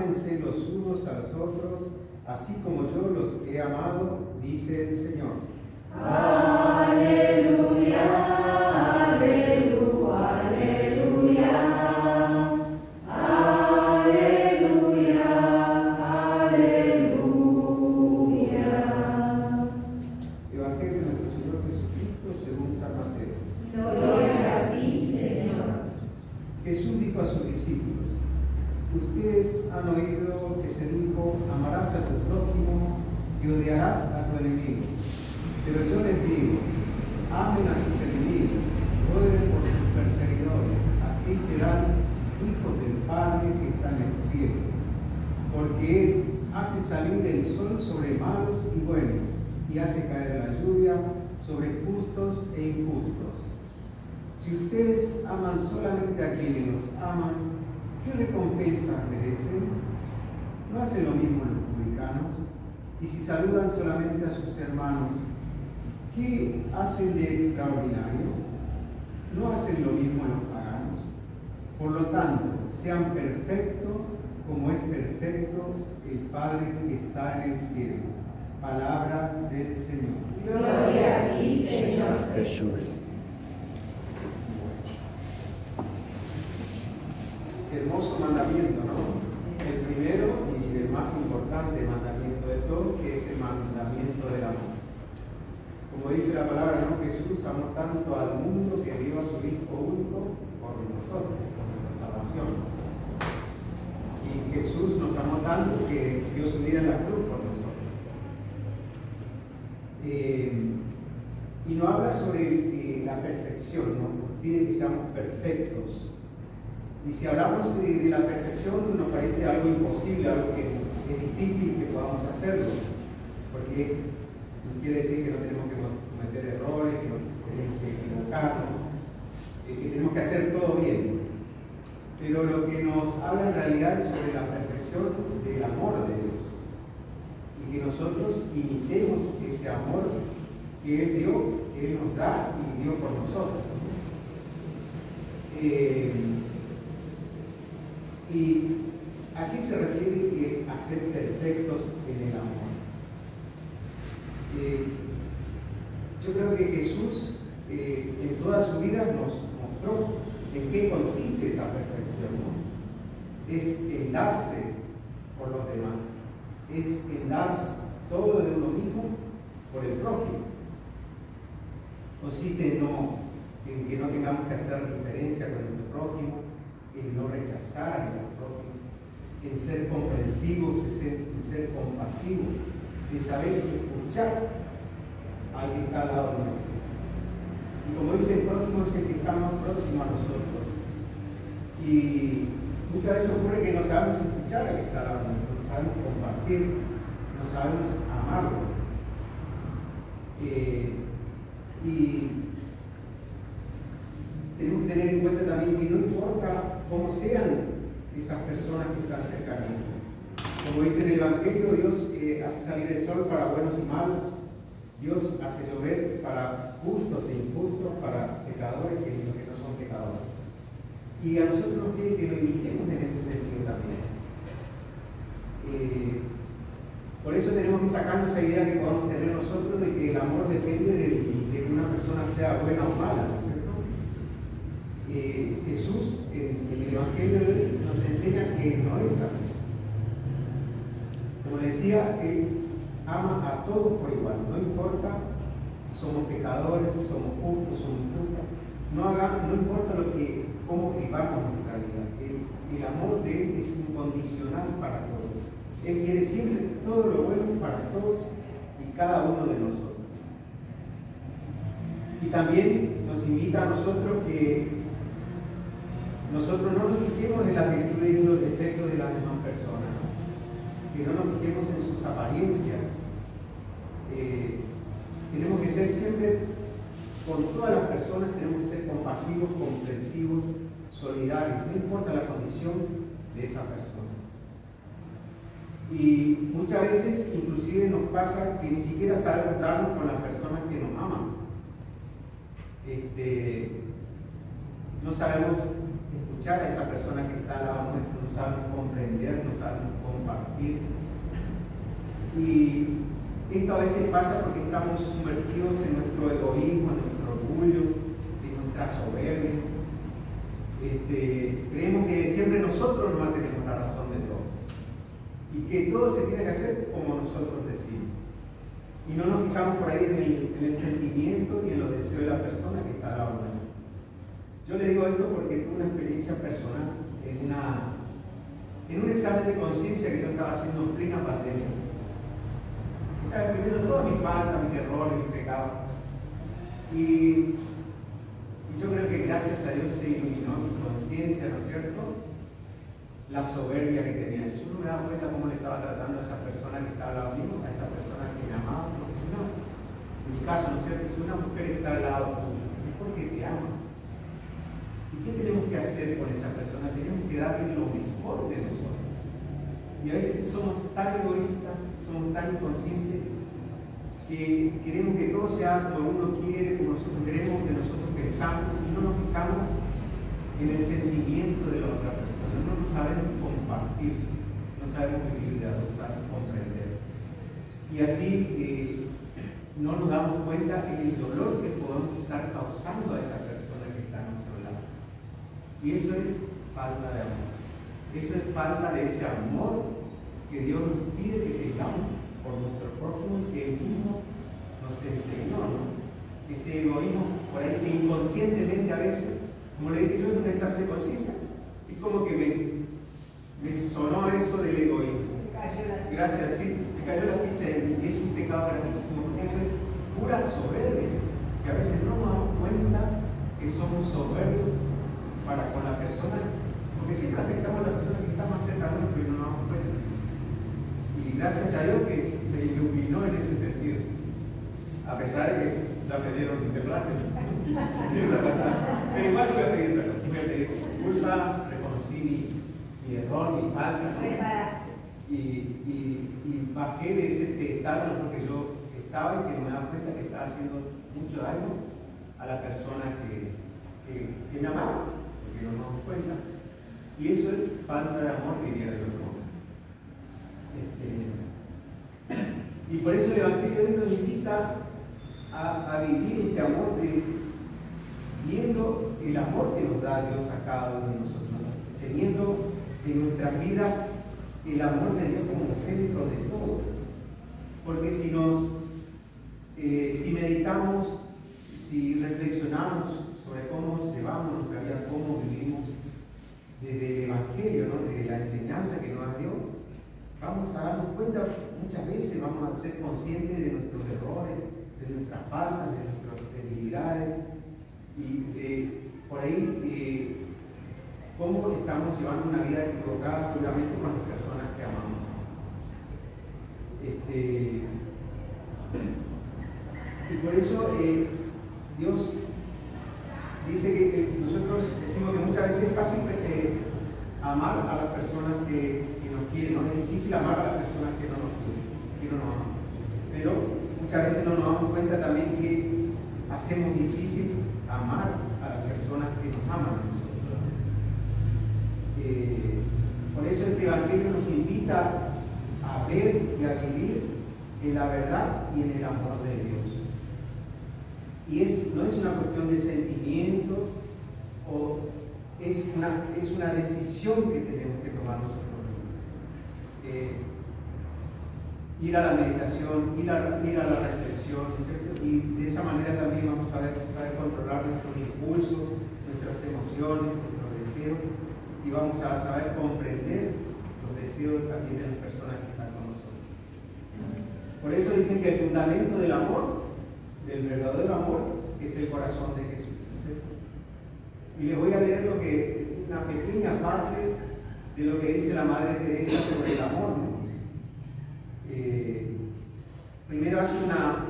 ámense los unos a los otros, así como yo los he amado, dice el Señor. Aleluya, aleluya, aleluya. Aleluya, aleluya. Evangelio de nuestro Señor Jesucristo según San Mateo. Gloria a ti, Señor. Jesús dijo a sus discípulos: ustedes han oído que se dijo, amarás a tu prójimo y odiarás a tu enemigo. Pero yo les digo, amen a sus enemigos, oren por sus perseguidores, así serán hijos del Padre que está en el cielo. Porque Él hace salir el sol sobre malos y buenos, y hace caer la lluvia sobre justos e injustos. Si ustedes aman solamente a quienes los aman, ¿qué recompensas merecen? ¿No hacen lo mismo los publicanos? Y si saludan solamente a sus hermanos, ¿qué hacen de extraordinario? ¿No hacen lo mismo los paganos? Por lo tanto, sean perfectos como es perfecto el Padre que está en el cielo. Palabra del Señor. Gloria a ti, Señor Jesús. Hermoso mandamiento, ¿no? El primero y el más importante mandamiento de todos, que es el mandamiento del amor. Como dice la palabra, ¿no? Jesús amó tanto al mundo que dio a su Hijo único por nosotros, por nuestra salvación. Y Jesús nos amó tanto que dio su vida en la cruz por nosotros. Y no habla sobre la perfección, ¿no? Pide que seamos perfectos. Y si hablamos de la perfección, nos parece algo imposible, algo que es difícil que podamos hacerlo, porque no quiere decir que no tenemos que cometer errores, que no tenemos que equivocarnos, que tenemos que hacer todo bien. Pero lo que nos habla en realidad es sobre la perfección del amor de Dios, y que nosotros imitemos ese amor que Él dio, que Él nos da y dio por nosotros. Y a qué se refiere a ser perfectos en el amor. Yo creo que Jesús en toda su vida nos mostró en qué consiste esa perfección, ¿no? Es en darse por los demás, es en dar todo de uno mismo por el prójimo. Consiste en que no tengamos que hacer diferencia con nuestro prójimo, en no rechazar a nuestro prójimo, en ser comprensivos, en ser compasivos, en saber escuchar al que está al lado nuestro. Y como dice el prójimo, es el que está más próximo a nosotros. Y muchas veces ocurre que no sabemos escuchar al que está al lado nuestro, no sabemos compartir, no sabemos amarlo. Y tenemos que tener en cuenta también que no importa cómo sean esas personas que están cerca de nosotros. Como dice en el Evangelio, Dios hace salir el sol para buenos y malos, Dios hace llover para justos e injustos, para pecadores y los que no son pecadores. Y a nosotros nos pide que lo imitemos en ese sentido también. Por eso tenemos que sacarnos esa idea que podamos tener nosotros de que el amor depende de que una persona sea buena o mala, ¿no es cierto? Jesús en el Evangelio de hoy nos enseña que no es así. Como decía, Él ama a todos por igual, no importa si somos pecadores, si somos justos, somos injustos, no importa cómo vivamos nuestra vida. El amor de Él es incondicional para todos. Él quiere siempre todo lo bueno para todos y cada uno de nosotros. Y también nos invita a nosotros que nosotros no nos fijemos en las virtudes y los defectos de las demás personas, ¿no? Que no nos fijemos en sus apariencias. Tenemos que ser siempre, con todas las personas, tenemos que ser compasivos, comprensivos, solidarios, no importa la condición de esa persona. Y muchas veces, inclusive, nos pasa que ni siquiera sabemos darnos con las personas que nos aman. No sabemos escuchar a esa persona que está al lado nuestro, no sabemos comprender, no sabemos compartir. Y esto a veces pasa porque estamos sumergidos en nuestro egoísmo, en nuestro orgullo, en nuestra soberbia. Creemos que siempre nosotros nomás tenemos la razón de todo y que todo se tiene que hacer como nosotros decimos. Y no nos fijamos por ahí en el sentimiento y en los deseos de la persona que está al lado nuestro. Yo le digo esto porque tuve una experiencia personal en un examen de conciencia que yo estaba haciendo en plena pandemia. Estaba escribiendo todas mis faltas, mis errores, mis pecados. Y yo creo que gracias a Dios se iluminó mi conciencia, ¿no es cierto? La soberbia que tenía. Yo no me daba cuenta cómo le estaba tratando a esa persona que estaba al lado mío, a esa persona que me amaba, porque si no, en mi caso, ¿no es cierto? Si una mujer está al lado tuyo, es porque te ama. ¿Y qué tenemos que hacer con esa persona? Tenemos que darle lo mejor de nosotros. Y a veces somos tan egoístas, somos tan inconscientes, que queremos que todo sea como uno quiere, como nosotros queremos, que nosotros pensamos, y no nos fijamos en el sentimiento de la otra persona. No nos sabemos compartir, no sabemos vivir, no sabemos comprender. Y así no nos damos cuenta del dolor que podemos estar causando a esa persona que está a nuestro lado. Y eso es falta de amor. Eso es falta de ese amor que Dios nos pide que tengamos por nuestro prójimo, que Él mismo nos enseñó, ¿no? Ese egoísmo por ahí que inconscientemente a veces, como le dije yo en un examen de conciencia, es como que me sonó eso del egoísmo. Gracias, sí, me cayó la ficha de mí, y es un pecado gravísimo, porque eso es pura soberbia, que a veces no nos damos cuenta que somos soberbios para con la persona, porque siempre afectamos a la persona que está más cerca de nosotros y no nos damos cuenta. Y gracias a Dios que me iluminó en ese sentido, a pesar de que ya me dieron de plata. Pero igual voy a pedir disculpas, reconocí mi error, mi falta, y bajé de ese pedestal en el que yo estaba y que me daba cuenta que estaba haciendo mucho daño a la persona que me amaba, porque no nos damos cuenta. Y eso es falta de amor, diría de otro modo. Y por eso el Evangelio de Dios nos invita a vivir este amor, viendo el amor que nos da Dios a cada uno de nosotros, teniendo en nuestras vidas el amor de Dios como centro de todo. Porque si meditamos, si reflexionamos sobre cómo llevamos nuestra vida, cómo vivimos desde el Evangelio, ¿no? Desde la enseñanza que nos da Dios, vamos a darnos cuenta, muchas veces vamos a ser conscientes de nuestros errores, de nuestras faltas, de nuestras debilidades, y por ahí cómo estamos llevando una vida equivocada seguramente con las personas que amamos. Y por eso Dios dice que nosotros decimos que muchas veces es fácil amar a las personas que nos quieren, no es difícil amar a las personas que no nos quieren, que no nos aman. Pero muchas veces no nos damos cuenta también que hacemos difícil amar a las personas que nos aman a nosotros. Por eso este Evangelio nos invita a ver y a vivir en la verdad y en el amor de Dios. Y no es una cuestión de sentimiento, o es una decisión que tenemos que tomar nosotros mismos. Ir a la meditación, ir a la reflexión, ¿cierto? Y de esa manera también vamos a saber controlar nuestros impulsos, nuestras emociones, nuestros deseos, y vamos a saber comprender los deseos también de las personas que están con nosotros. Por eso dicen que el fundamento del amor, del verdadero amor, es el corazón de Jesús, ¿cierto? Y les voy a leer una pequeña parte de lo que dice la Madre Teresa sobre el amor, ¿no? Primero hace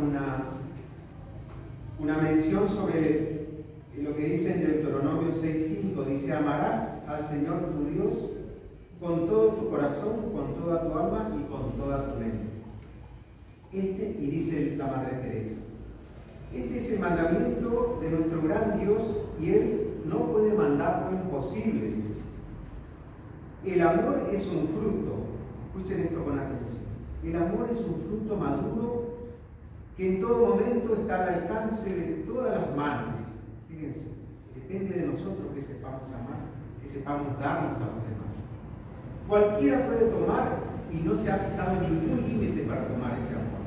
una mención sobre lo que dice en Deuteronomio 6:5. Dice: amarás al Señor tu Dios con todo tu corazón, con toda tu alma y con toda tu mente. Y dice la Madre Teresa, este es el mandamiento de nuestro gran Dios, y Él no puede mandar lo imposible, dice. El amor es un fruto, escuchen esto con atención, el amor es un fruto maduro que en todo momento está al alcance de todas las manos, dice. Fíjense, depende de nosotros que sepamos amar, que sepamos darnos a los demás. Cualquiera puede tomar y no se ha fijado ningún límite para tomar ese amor.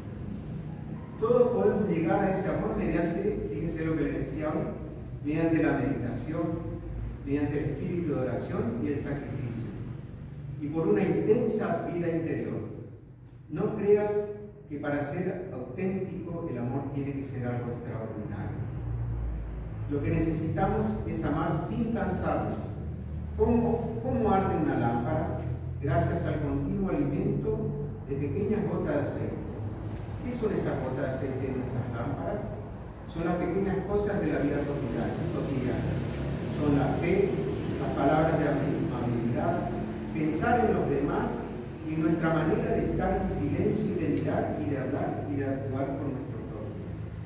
Todos podemos llegar a ese amor mediante, fíjense lo que les decía hoy, mediante la meditación, mediante el espíritu de oración y el sacrificio, y por una intensa vida interior. No creas que para ser auténtico el amor tiene que ser algo extraordinario. Lo que necesitamos es amar sin cansarnos. ¿Cómo arde una lámpara? Gracias al continuo alimento de pequeñas gotas de aceite. ¿Qué son esas gotas de aceite en nuestras lámparas? Son las pequeñas cosas de la vida cotidiana. Son la fe, las palabras de amabilidad, pensar en los demás y nuestra manera de estar en silencio y de mirar y de hablar y de actuar con nuestro prójimo.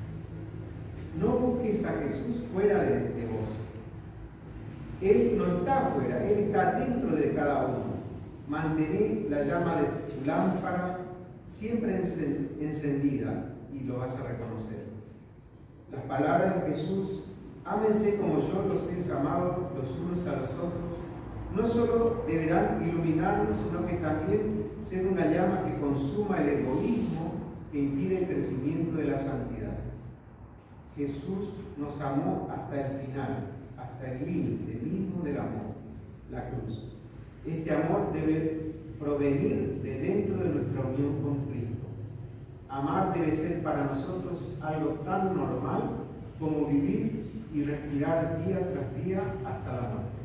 No busques a Jesús fuera de vos. Él no está afuera, Él está dentro de cada uno. Mantén la llama de tu lámpara siempre encendida y lo vas a reconocer. Las palabras de Jesús, ámense como yo los he llamado los unos a los otros, no solo deberán iluminarnos, sino que también ser una llama que consuma el egoísmo que impide el crecimiento de la santidad. Jesús nos amó hasta el final, hasta el límite mismo del amor, la cruz. Este amor debe provenir de dentro de nuestra unión con Cristo. Amar debe ser para nosotros algo tan normal como vivir y respirar día tras día hasta la muerte.